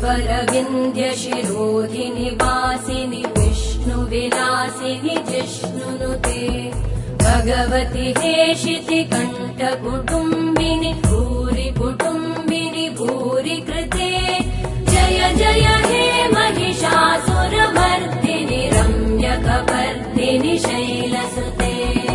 श्रीवरविन्द्यशिरोधिनि वासिनि विष्णुविलासिनि जिष्णुनुते भगवति हेशिति कण्ठकुटुम्बिनि भूरि कुटुम्बिनि भूरि कृते जय जय हे महिषासुरमर्दिनि रम्यकपर्दिनि शैलसुते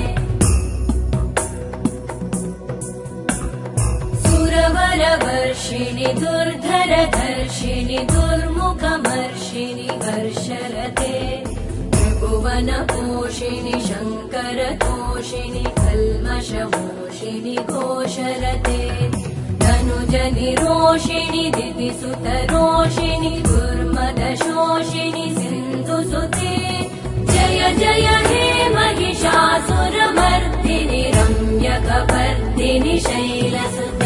सुरवरवर्षिणि दुर्धरधर्षिणि दुर्मुखमर्षिणि हर्षरते त्रिभुवनपोषिणि शङ्करतोषिणि कल्मषमोषिणि घोषरते धनुजनिरोषिणि दितिसुतरोषिणि दुर्मदशोषिणि सिन्धुसुते जय जय हे महिषासुरमर्दिनि रम्यकपर्दिनि शैलसुते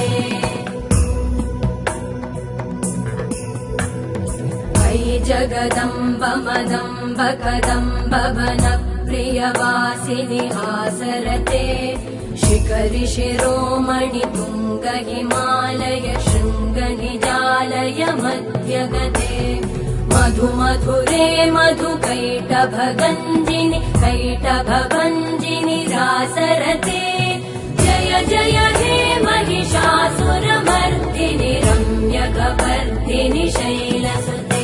अयि जगदम्ब मदम्ब कदम्ब वनप्रियवासिनि आसरते शिखरि शिरोमणि तुङ्ग हिमालय शृङ्ग निजालय मध्यगते मधु मधुरे मधु कैटभगञ्जिनि कैटभभञ्जिनि रासरते जय जय हे महिषासुरमर्दिनि रम्यकपर्दिनि शैलसुते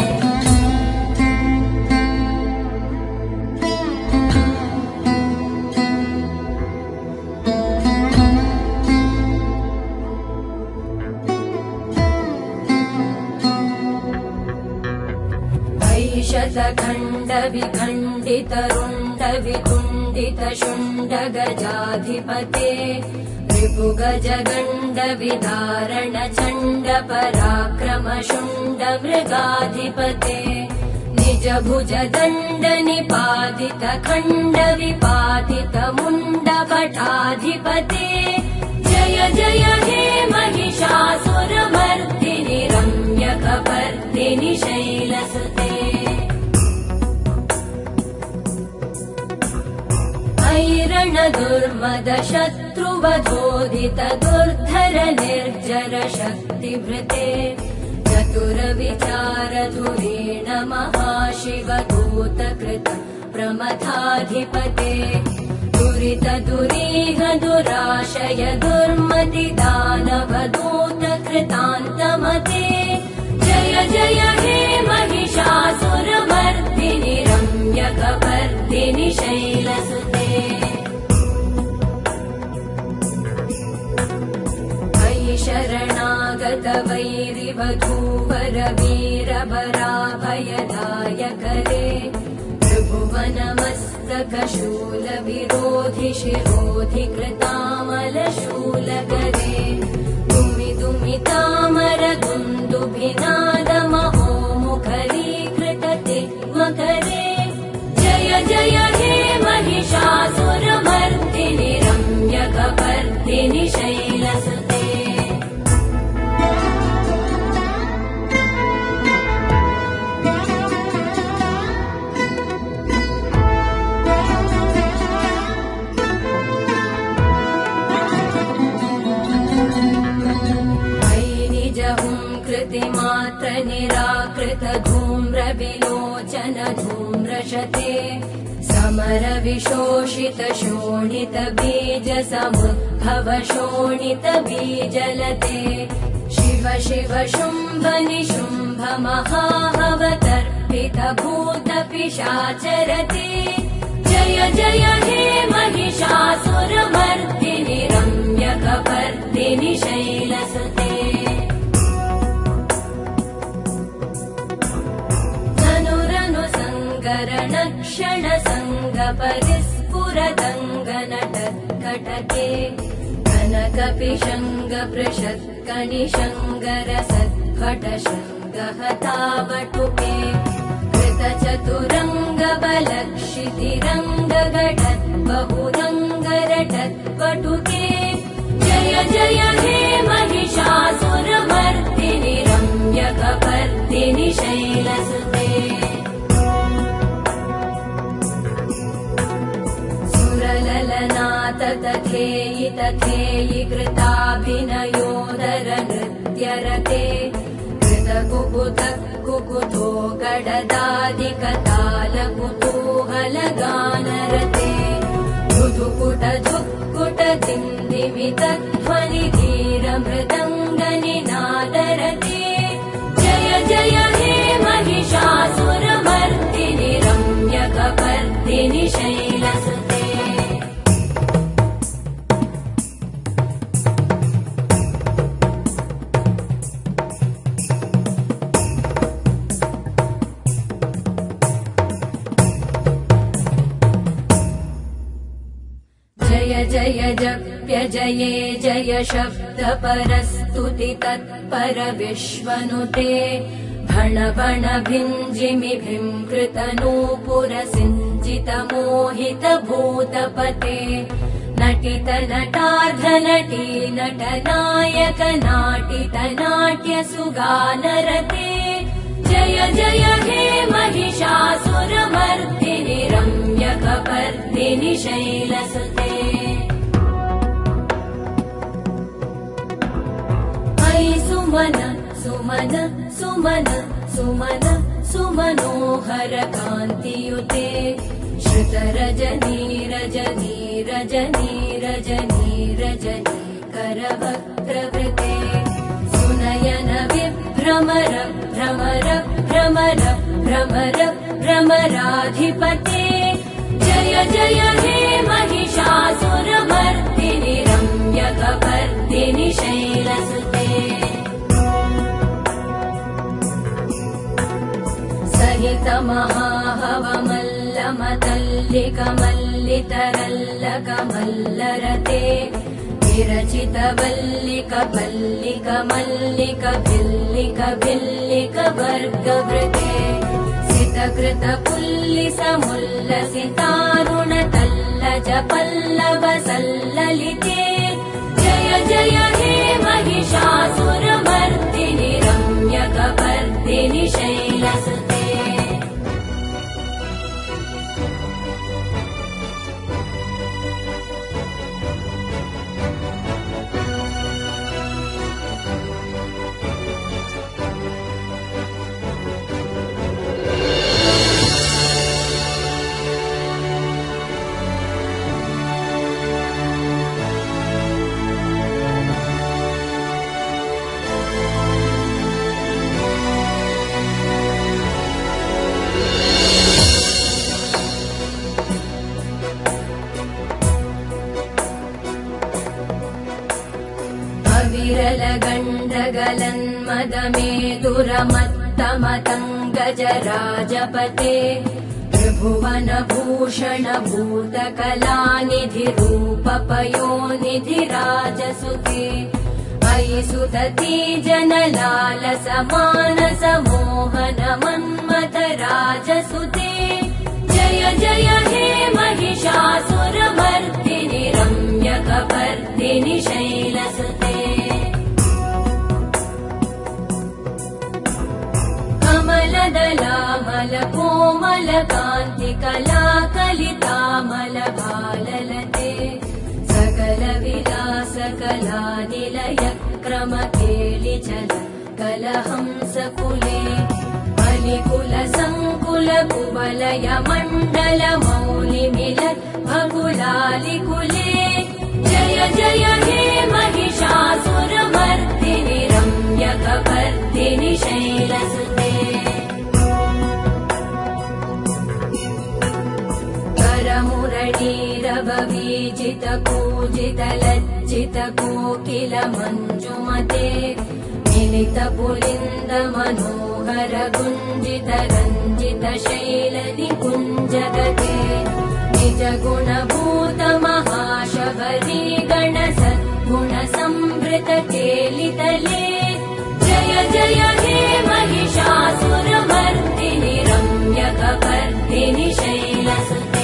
शतखण्ड विखण्डित रुण्ड वितुण्डित शुण्ड गजाधिपते रिपुगज गण्ड विदारण चण्ड पराक्रम शुण्ड मृगाधिपते निज भुज दण्ड निपातित खण्ड विपातित मुण्ड भटाधिपते जय जय हे महिषासुरमर्दिनि रम्यकपर्दिनि शैलसुते ऐरण दुर्मद शत्रुवधोदित दुर्धर निर्जर शक्तिभृते चतुर विचार धुरेण महाशिव दूतकृत प्रमथाधिपते दुरित दुरीह दुराशय दुर्मति दानव दूतकृतान्तमते जय जय हे महिषासुरमर्दिनि रम्यकपर्दिनि शैलसुते अयि शरणागत वैरिवधूवर वीरभराभयदायकरे त्रिभुवनमस्तक शूल विरोधि शिरोधि कृतामल शूलकरे दुमि दुमि तामर दुन्दुभिनाद महो मुखरीकृतते मकरे जय जय हे महिषासुरमर्दिनि रम्यकपर्दिनि शैलसुते कृतिमात्र निराकृत धूम्र विलोचन धूम्रशते समर विशोषित शोणित बीज समुद्भव शोणित बीजलते शिव शिव शुम्भ निशुम्भ महाहवतर्पित भूत पिशाचरते जय जय हे महिषासुरमर्दिनि रम्यकपर्दिनि शैलसुते क्षण संग परिस्फुरदङ्गनटत्कटके कनकपिशङ्ग पृषत्कनिशङ्गर सत्कटशृङ्ग हतावटुके कृतचतुरङ्ग बलक्षितिरङ्ग घटत् बहुरङ्गरटत्पटुके जय जय हे महिषासुरमर्दिनि रम्यकपर्दिनि शैलसुते तथेयि तथेयि कृताभिनयोदर नृत्यरते कृतकुप कुकुतो गडदादिकतालकुतूहलगानरते धुधुकुट धुक्कुट दिन्दिमितध्वनि धीरमृदङ्गनिनादरते जय जय हे महिषासुरमर्दिनि रम्यकपर्दिनि शैलसुते जय जप्य जये जय शब्द परस्तुति तत्पर विश्वनुते भण भण भिञ्जिमि भींकृत नूपुर सिञ्जित मोहित भूतपते नटित नटार्ध नटी नट नायक नाटित नाट्य सुगानरते जय जय हे महिषासुरमर्दिनि रम्यकपर्दिनि शैलसुते सुमन सुमन सुमन सुमन सुमनोहर कान्तियुते श्रुत रजनी रजनी रजनी रजनी रजनी करवक्त्रवृते सुनयन विभ्रमर भ्रमर भ्रमर भ्रमर भ्रमराधिपते जय जय हे महिषासुरमर्दिनि रम्यकपर्दिनि शैलसुते सहित महाहवमल्लमतल्लिकमल्लितरल्लकमल्लरते विरचित वल्लिक पल्लिक मल्लिक भिल्लिक भिल्लिक वर्गवृते सितकृत पुल्लिस मुल्लसितारुण तल्लज पल्लव सल्ललिते जय जय हे महिषासुरमर्दिनि रम्यकपर्दिनि शैलसुते विरलगण्डगलन्मदमेदुरमत्तमतङ्गजराजपते त्रिभुवनभूषण भूतकलानिधिरूपपयोनिधिराजसुते अयि सुदती जनलालसमानस मोहन मन्मथ राजसुते जय जय हे महिषासुरमर्दिनि रम्यकपर्दिनि शैलसुते कमलदलामल कोमल कान्ति कलाकलितामल भाललते सकल विलास कलानिलय क्रम केलिचल कलहंसकुले बलिकुल संकुल कुवलय मण्डल मौलिमिलत् भकुलालिकुले जय जय हे महिषासुरमर्दिनि रम्यकपर्दिनि शैलसुते करमुरलीरववीजित कूजित लज्जित कोकिल मञ्जुमते मिलित पुलिन्द मनोहर गुञ्जित रञ्जित शैल निकुञ्जगते निज गुणभूत महाशबरी गण सद्गुण संवृत केलितले जय जय हे महिषासुरमर्दिनि रम्यकपर्दिनि शैलसुते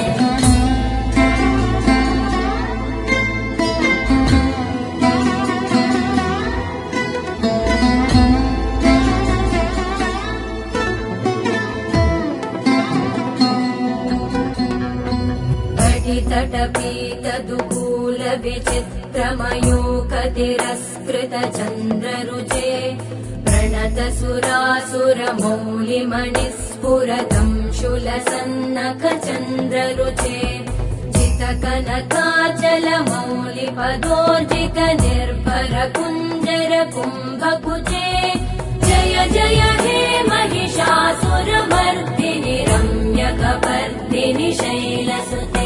तटपीतदुकूल विचित्रमयूखतिरस्कृत चन्द्ररुचे प्रण प्रणतसुरासुरमौलिमणिस्फुरतं शूलसन्नखचन्द्ररुचे जितकनकाचलमौलिपदोर्जितनिर्भरकुञ्जरकुम्भकुचे जय जय हे महिषासुरमर्दिनि रम्यकपर्दिनि शैलसुते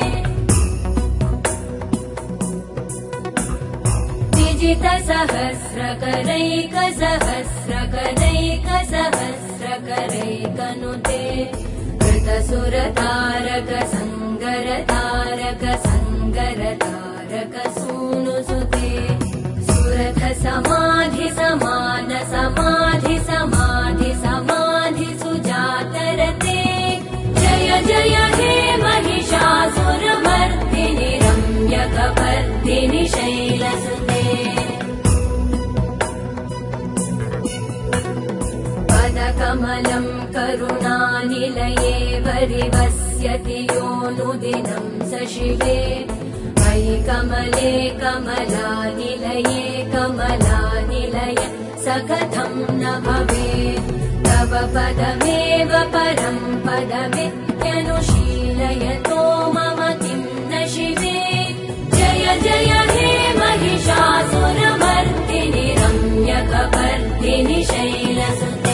विजितसहस्रकरैकसहस्रकरैकसहस्रकरैकनुते कृतसुरतारक संगरतारक संगरतारक सूनुसुते सुरथ समाधि समान समाधि समाधि समाधि सुजातरते जय जय हे महिषासुरमर्दिनि रम्यकपर्दिनि शैलसुते पदकमलं करुणानिलये वरिवस्यति योऽनुदिनं स शिवे मयि कमले कमलानिलये कमलानिलय स कथं न भवेत् तव पदमेव परं पदमित्यनुशीलयतो मम किं न शिवे जय जय हे महिषासुरमर्दिनि रम्यकपर्दिनि शैलसुते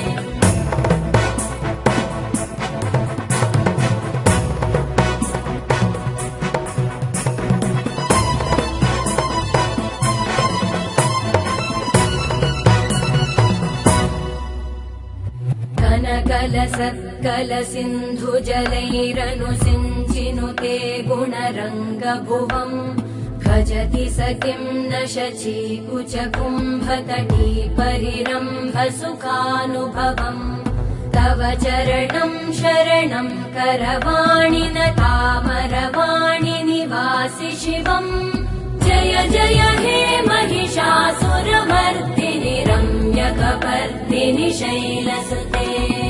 कनकलसत्कलसिन्धुजलैरनुसिञ्चिनुते गुणरङ्गभुवम् भजति स किं न शचीकुचकुम्भतटी परिरम्भसुखानुभवम् तव चरणं शरणं करवाणि न तामरवाणि निवासि शिवम् जय जय हे महिषासुरमर्दिनि रम्यकपर्दिनि शैलसुते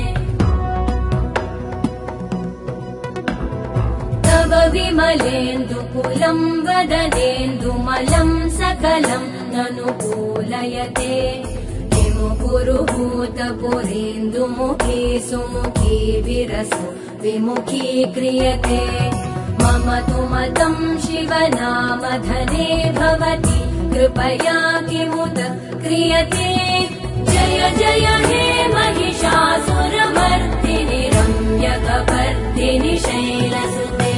तव विमलेन्दुकुलं वदनेन्दुमलं सकलं ननुकूलयते किमु पुरुहूतपुरेन्दुमुखी सुमुखी विरसो विमुखी क्रियते मम तु मतं शिवनामधने भवति कृपया किमुत क्रियते जय जय हे महिषासुरमर्दिनि रम्यकपर्दिनि शैलसुते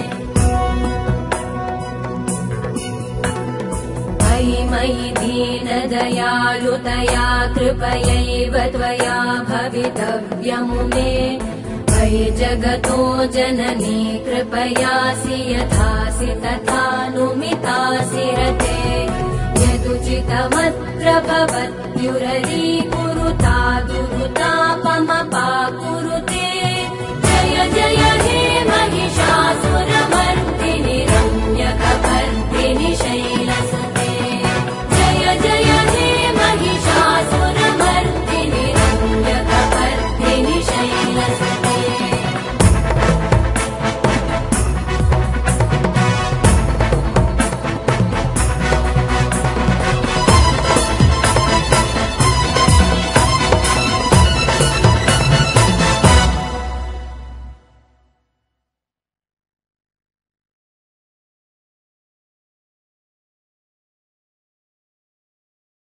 मयि मयि दीनदयालुतया कृपयैव त्वया भवितव्यमुमे मयि जगतो जननी कृपयासि यथासि तथानुमितासि रते यदुचितमत्र भवत्युररीकुरुता दुरुतापमपाकुरुते जय जय हे महिषासुरमर्दिनि रम्यकपर्दिनि शैलसुते जय जय हे महिषासुरमर्दिनि रम्यकपर्दिनि शैलसुते